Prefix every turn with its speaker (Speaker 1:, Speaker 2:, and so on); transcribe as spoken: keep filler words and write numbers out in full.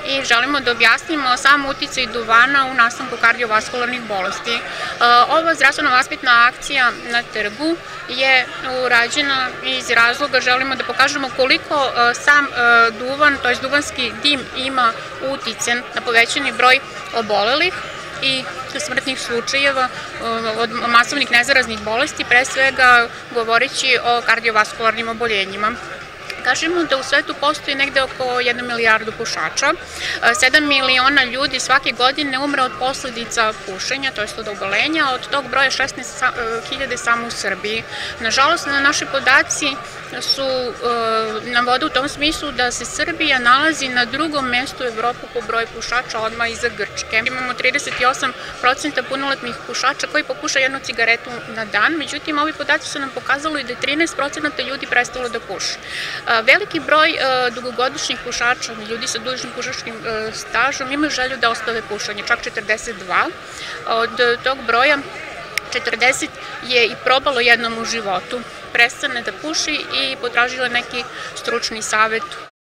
Speaker 1: i želimo da objasnimo sam uticaj duvana u nastanku kardiovaskularnih bolesti. Ova zdravstveno-vaspitna akcija na trgu je urađena iz razloga želimo da pokažemo koliko sam duvan, to jest duvanski dim ima uticaj na povećani broj obolelih i smrtnih slučajeva od masovnih nezaraznih bolesti, pre svega govoreći o kardiovaskularnim oboljenjima. Kažemo da u svetu postoji negde oko jednu milijardu pušača, sedam miliona ljudi svake godine umre od posledica pušenja, to je od obolenja, od tog broja šesnaest hiljada samo u Srbiji. Nažalost, naši podaci su navode u tom smislu da se Srbija nalazi na drugom mestu u Evropu po broju pušača, odmah iza Grčke. Imamo trideset osam procenta punoletnih pušača koji popuša jednu cigaretu na dan, međutim, ovi podaci su nam pokazali da je trinaest procenta ljudi prestalo da puši. Veliki broj dugogodišnjih pušača, ljudi sa dužim pušačkim stažom, imaju želju da ostave pušenje, čak četrdeset dva. Od tog broja četrdeset je i probalo jednom u životu, prestane da puši i potražilo neki stručni savet